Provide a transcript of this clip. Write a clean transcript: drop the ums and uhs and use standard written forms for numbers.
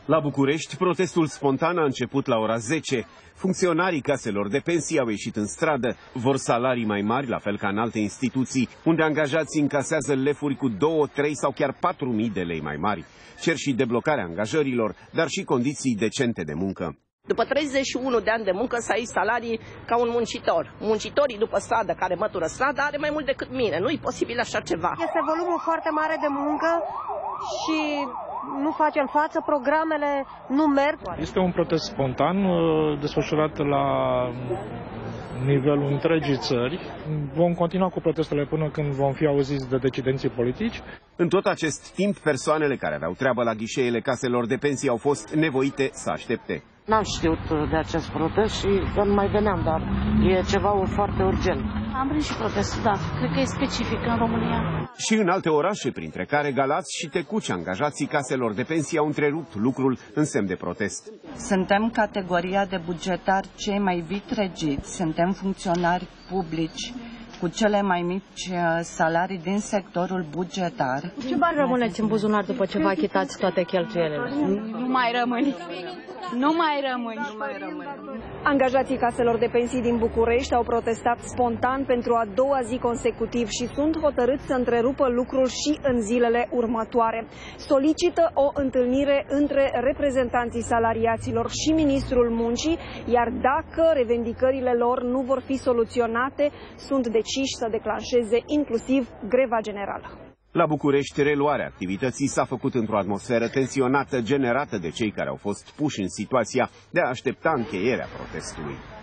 La București, protestul spontan a început la ora 10. Funcționarii caselor de pensii au ieșit în stradă, vor salarii mai mari, la fel ca în alte instituții, unde angajații încasează lefuri cu 2, 3 sau chiar 4.000 de lei mai mari. Cer și deblocarea angajărilor, dar și condiții decente de muncă. După 31 de ani de muncă să ai salarii ca un muncitor. Muncitorii după stradă, care mătură strada, are mai mult decât mine. Nu e posibil așa ceva. Este volumul foarte mare de muncă și nu facem față, programele nu merg. Este un protest spontan desfășurat la nivelul întregii țări. Vom continua cu protestele până când vom fi auziți de decidenții politici. În tot acest timp, persoanele care aveau treabă la ghișeele caselor de pensii au fost nevoite să aștepte. N-am știut de acest protest și nu mai veneam, dar e ceva foarte urgent. Am prins și protestul, da. Cred că e specific în România. Și în alte orașe, printre care Galați și Tecuci, angajații caselor de pensii au întrerupt lucrul în semn de protest. Suntem categoria de bugetari cei mai vitregiți, suntem funcționari publici cu cele mai mici salarii din sectorul bugetar. Ce bani rămâneți în buzunar după ce vă achitați toate cheltuielile? Nu mai rămâni. Nu mai rămâni. Angajații caselor de pensii din București au protestat spontan pentru a doua zi consecutiv și sunt hotărâți să întrerupă lucrul și în zilele următoare. Solicită o întâlnire între reprezentanții salariaților și Ministrul Muncii, iar dacă revendicările lor nu vor fi soluționate, sunt deciși să declanșeze inclusiv greva generală. La București, reluarea activității s-a făcut într-o atmosferă tensionată generată de cei care au fost puși în situația de a aștepta încheierea protestului.